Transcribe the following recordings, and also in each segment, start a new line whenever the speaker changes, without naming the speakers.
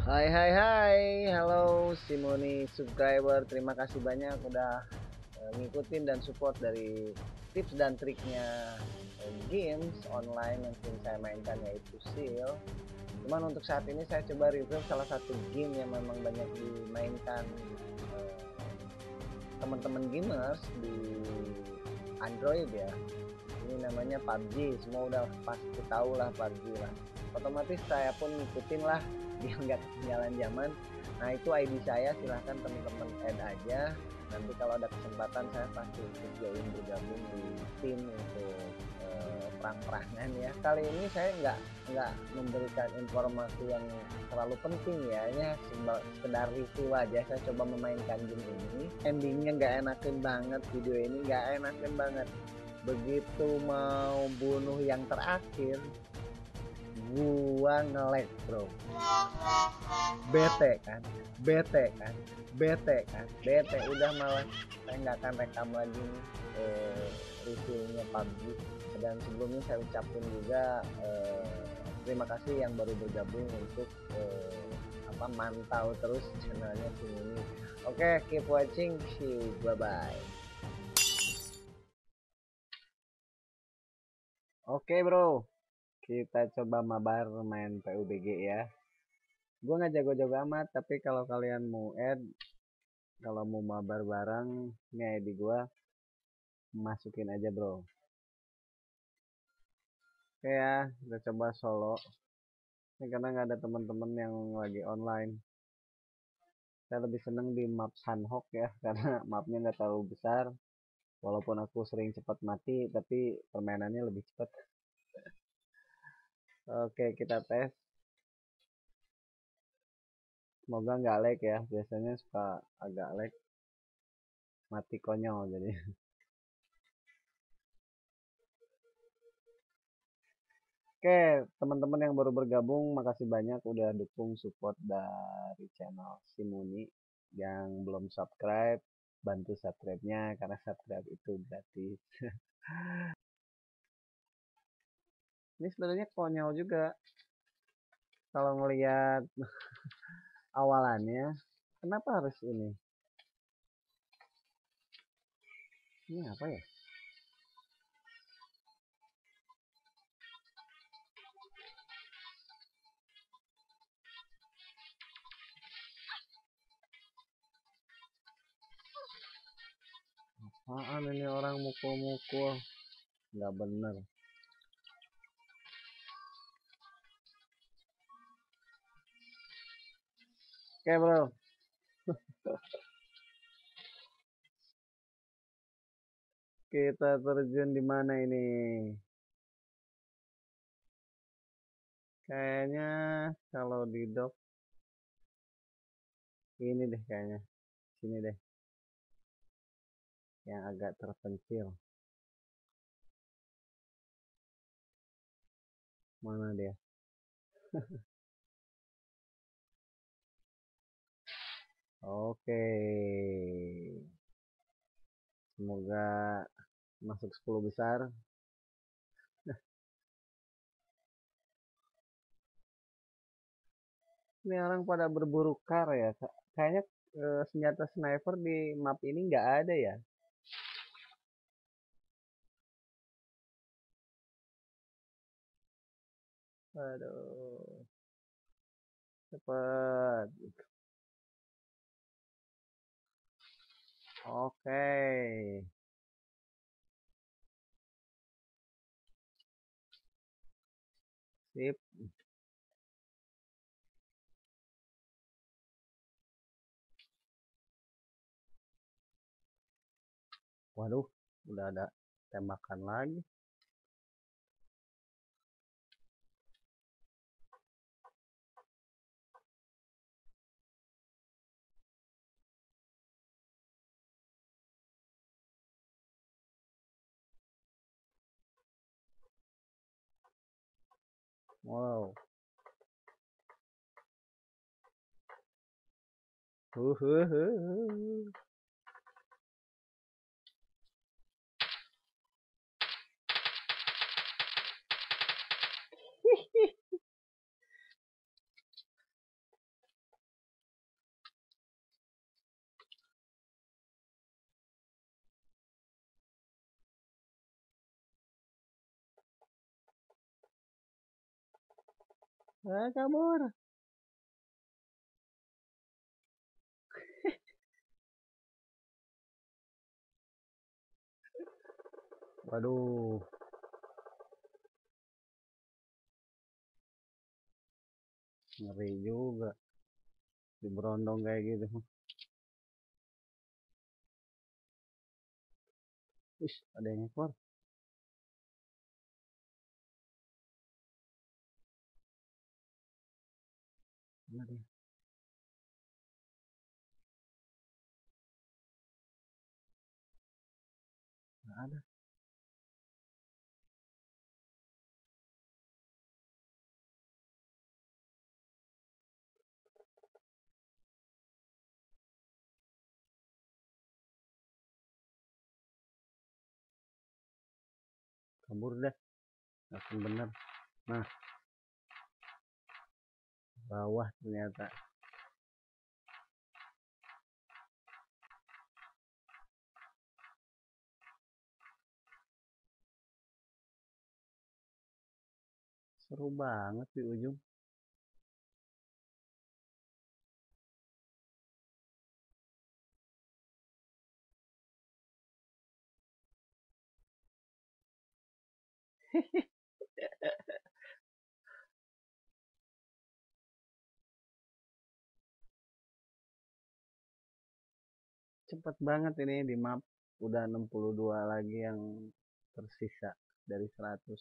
Hai hai hai, halo Simoni subscriber, terima kasih banyak udah ngikutin dan support dari tips dan triknya games online yang sering saya mainkan yaitu Seal. Cuman untuk saat ini saya coba review salah satu game yang memang banyak dimainkan eh, teman-teman gamers di Android ya. Ini namanya PUBG, semua udah pasti tahu lah PUBG lah. Otomatis saya pun ngikutin lah biar nggak ketinggalan zaman. Nah itu ID saya, silahkan teman-teman add aja. Nanti kalau ada kesempatan saya pasti ikut join bergabung di tim untuk perang-perangan ya. Kali ini saya nggak memberikan informasi yang terlalu penting ya, hanya sekedar review aja. Saya coba memainkan game ini, endingnya nggak enakin banget, video ini nggak enakin banget. Begitu mau bunuh yang terakhir, gua nge-lag bro. Bete kan, bete kan, bete kan, bete. Udah malah saya nggak akan rekam lagi nih reviewnya PUBG. Dan sebelumnya saya ucapin juga terima kasih yang baru bergabung untuk mantau terus channelnya ini. Oke, keep watching, see you, bye bye. Oke bro, kita coba mabar main PUBG ya. Gue nggak jago-jago amat, tapi kalau kalian mau add, kalau mau mabar bareng, ini ID gue, masukin aja bro. Oke ya, kita coba solo. Ini karena nggak ada teman-teman yang lagi online. Saya lebih seneng di map Sanhok ya, karena mapnya nggak terlalu besar. Walaupun aku sering cepat mati, tapi permainannya lebih cepat. Oke, kita tes. Semoga nggak lag ya, biasanya suka agak lag. Mati konyol jadi. Oke, teman-teman yang baru bergabung, makasih banyak udah dukung support dari channel Simuni. Yang belum subscribe, bantu subscribe-nya karena subscribe itu gratis. Ini sebenarnya konyol juga kalau ngelihat awalannya. Kenapa harus ini? Ini apa ya? Apaan ini orang mukul-mukul? Nggak bener. Oke bro, kita terjun di mana ini? Kayaknya kalau di dock ini deh kayaknya. Sini deh, yang agak terpencil. Mana dia? Oke. Semoga masuk 10 besar. Ini orang pada berburu kar ya. Kayaknya senjata sniper di map ini nggak ada ya. Aduh, cepet. Oke. Sip. Waduh, udah ada tembakan lagi. Wow. Huhuhu. Kabur. Waduh, ngeri juga di berondong kayak gitu. Wih, ada yang ekor. Mana dia? Nggak ada. Kabur dah. Akan bener. Nah, bawah ternyata. Seru banget di ujung. Cepet banget ini di map. Udah 62 lagi yang tersisa dari 100.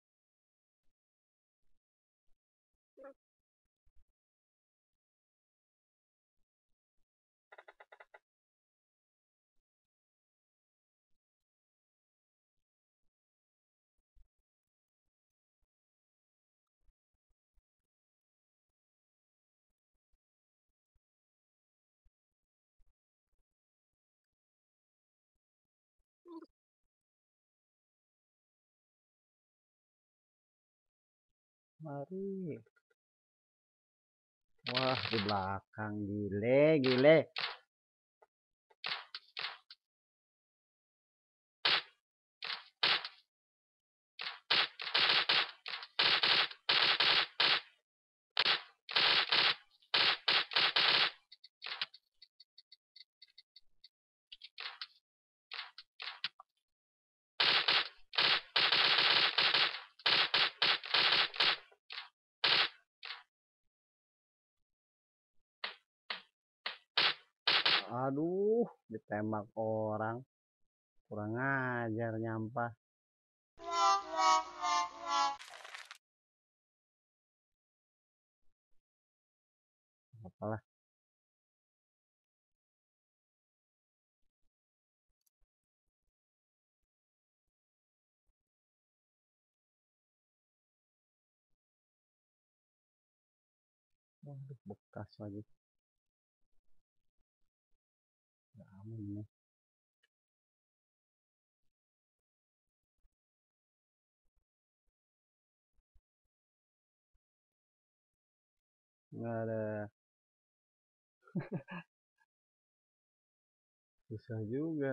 Mari. Wah, di belakang. Gile, gile. Aduh, ditembak orang. Kurang ajar nyampah. Apalah. Waduh, bekas lagi. Gak aman nih. Nggak ada. Susah juga.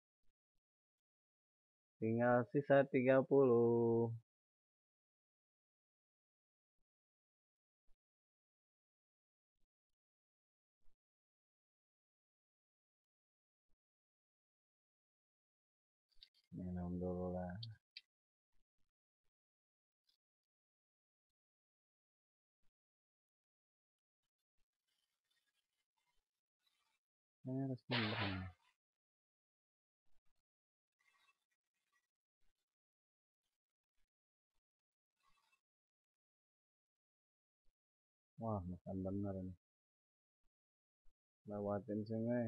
Tinggal sisa 30. Minum dulu lah. Ini harus minum. Wah, makan bener nih. Lewatin sungai.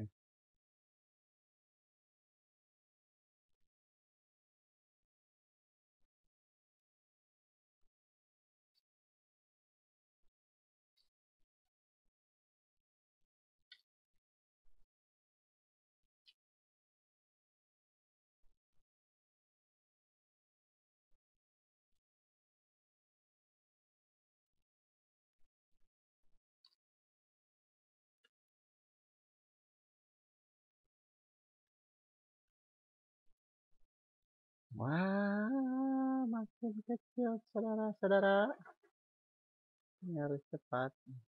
Wah, makin kecil saudara-saudara. Ini harus cepat.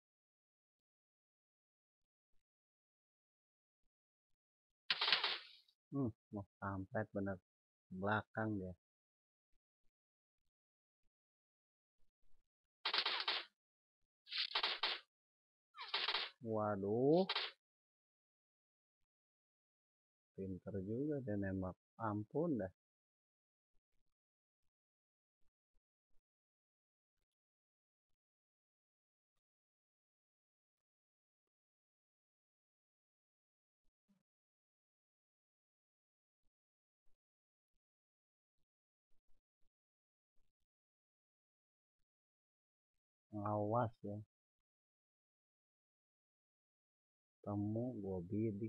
Mau kampret bener. Belakang dia. Waduh. Pinter juga dia nembak. Ampun dah. Awas ya. Temu gua bidik.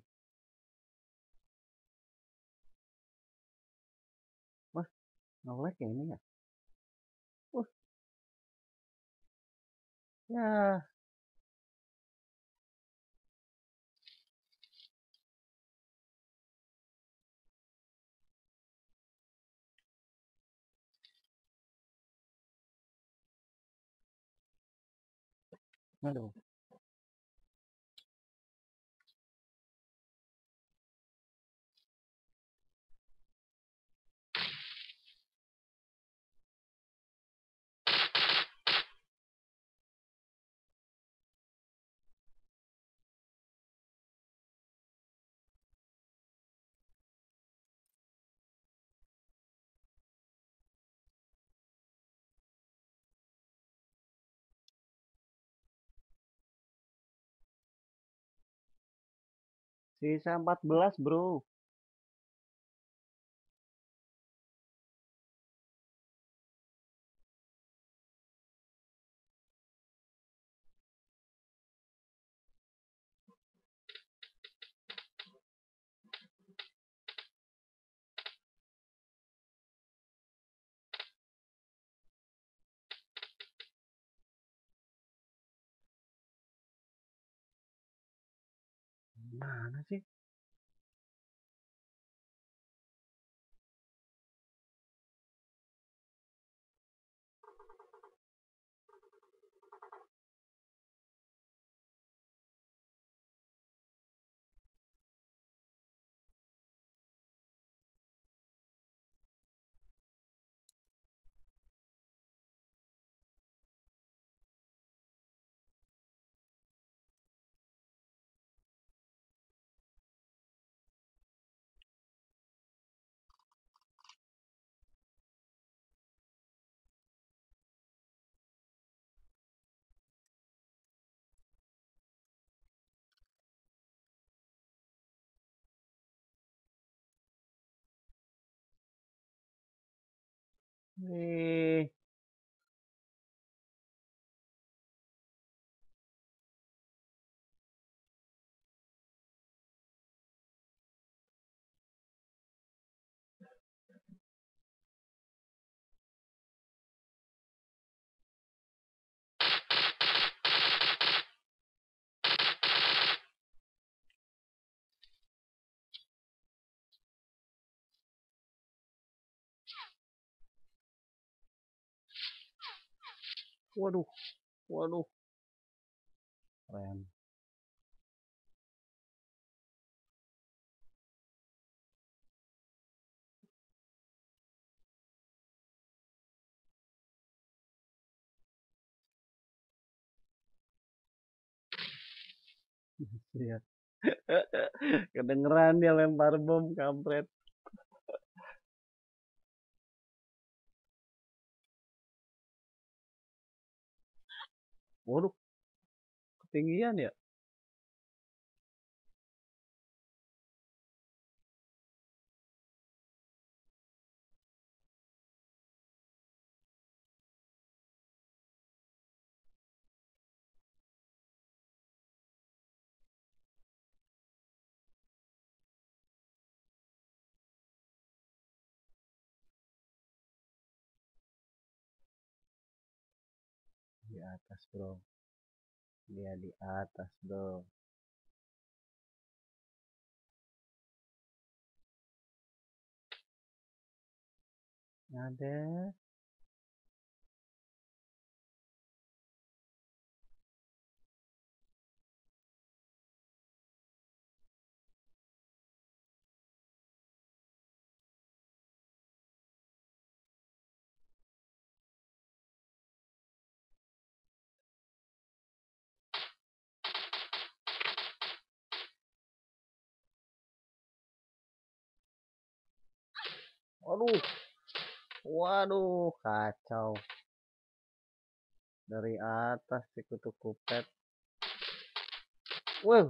Wah, nge-lag ya ini ya. Ya. Aduh. Sisa 14 bro. Mana sih? Nih. Waduh. Waduh. Keren. Lihat. Kedengeran dia lempar bom kampret. Waduh, ketinggian ya. Di atas bro. Dia di atas bro. Ada. Waduh, waduh, kacau. Dari atas si kutu kupet. Wow.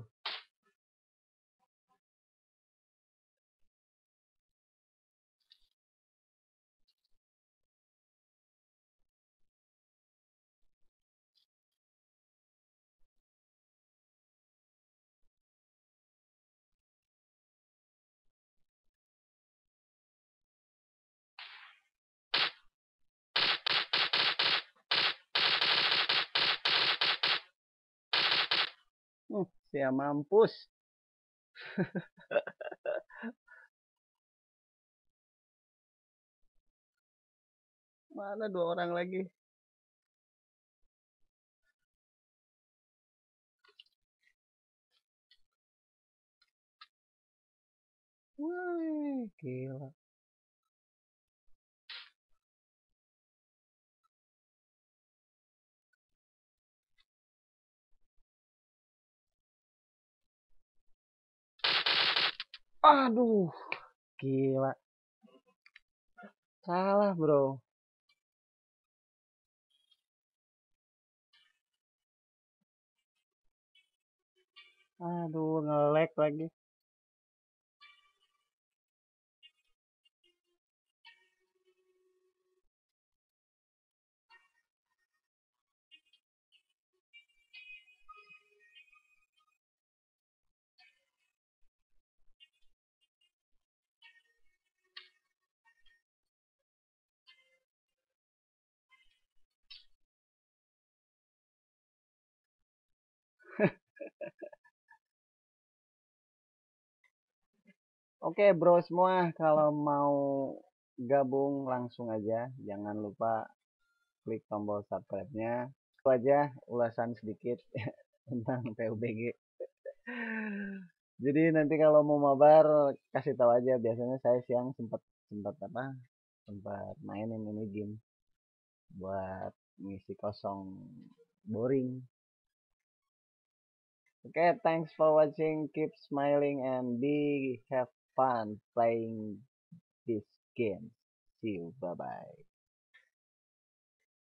Siap mampus. Mana dua orang lagi? Wih, gila. Aduh, gila. Salah, bro. Aduh, nge-lag lagi. Oke, bro semua, kalau mau gabung langsung aja. Jangan lupa klik tombol subscribe-nya. Itu aja ulasan sedikit tentang PUBG. Jadi nanti kalau mau mabar kasih tahu aja. Biasanya saya siang sempat sempat apa? Sempat mainin ini game buat ngisi kosong boring. Okay, thanks for watching. Keep smiling and be have fun playing this game. See you. Bye bye.